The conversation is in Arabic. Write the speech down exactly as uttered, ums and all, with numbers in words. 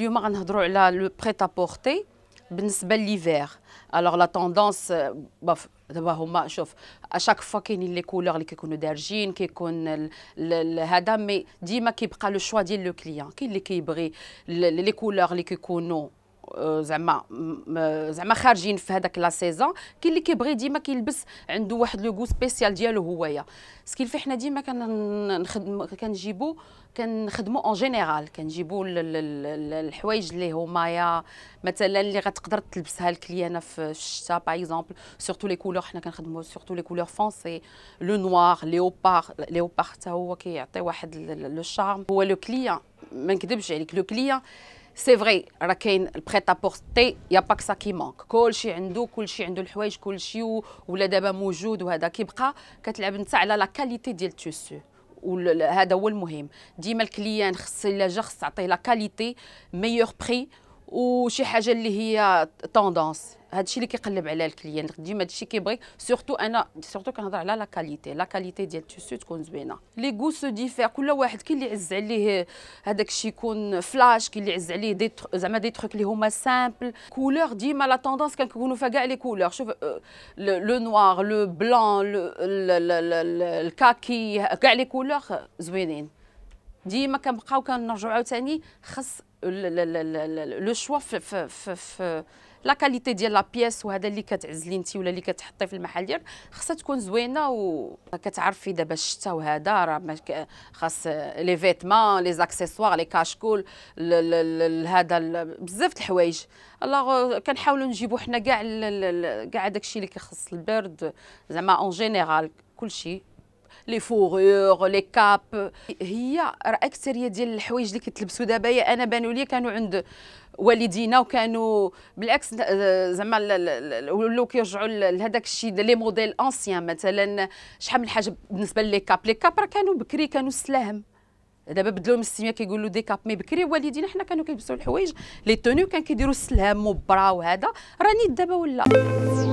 اليوم غنهضروا على لو بريت ابورتي بالنسبه لليفير. الوغ لا توندونس باف دابا هما شوف اشاك فوا كاينين لي كولور اللي كيكونوا دارجين كيكون هذا، مي ديما كيبقى لو شوا ديال لو كليون. كاين اللي كيبغي لي كولور اللي كيكونوا زعما زعما خارجين في هذاك لا سيزون، كاين اللي كيبغي ديما كيلبس عنده واحد لو غو سبيسيال ديالو هويا. سكيل حنا ديما كنخدموا كنجيبوا كنخدموا اون جينيرال، كنجيبوا الحوايج اللي هما يا مثلا اللي غتقدر تلبسها الكليانه في الشتاء باغ اكزومبل، سورتو لي كولور حنا كنخدموا سورتو لي كولور فونسي، لو نوار، ليوبار. ليوبار حتى هو كيعطي واحد لو شارم. هو لو كليان ما نكذبش عليك، لو كليان سي فري راه كاين البريت ابورتي، يا باك سا كي مونك، كلشي عنده كلشي عنده الحوايج كلشي ولا دابا موجود، وهذا كيبقى كتلعب انت على لا كاليتي ديال التيسو، وهذا هو المهم. ديما الكليان خص الا جا خص تعطيه لا كاليتي ميور بري وشي حاجه اللي هي توندونس. هادشي اللي كيقلب على الكليان، ديما هادشي كيبغي. سورتو انا سورتو كنهضر على لا كاليتي، لا كاليتي ديال التيسو تكون زوينه. لي غو سو ديفير، كل واحد كاين اللي يعز عليه هذاك الشيء يكون فلاش، كاين اللي يعز عليه دي زعما دي تروك اللي هما سامبل. كولور ديما لا توندونس كنكونوا فيها كاع لي كولور. شوف لو نوار، لو بلان، الكاكي، كاع لي كولور زوينين. ديما كنبقاو كنرجعوا عاوتاني خاص لو شوا في في في, في لا كاليتي ديال لا بياس، وهذا اللي كتعزلي انت ولا اللي كتحطي في المحل ديالك خاصها تكون زوينه. وكتعرفي دابا الشتاء وهذا راه خاص لي فيتمون، لي زاكسيسوار، لي كاشكول، هذا بزاف د الحوايج. الوغ كنحاولوا نجيبوا حنا كاع كاع داكشي اللي كيخص البرد زعما اون جينيرال كلشي، لي فورور، لي كاب. هي راه اكثريه ديال الحوايج اللي كيتلبسوا دابا انا بانوا لي كانوا عند والدينا، وكانوا بالعكس زعما ولاو كيرجعوا لهذاك الشيء لي موديل انسيان. مثلا شحال من حاجه بالنسبه لي كاب، لي كاب راه كانوا بكري كانوا سلاهم، دابا بدلوا من السميه كيقولوا دي كاب. مي بكري والدينا حنا كانوا كيلبسوا الحوايج لي تونيو كان كيديروا السلام مبرا، وهذا راه نيت دابا ولا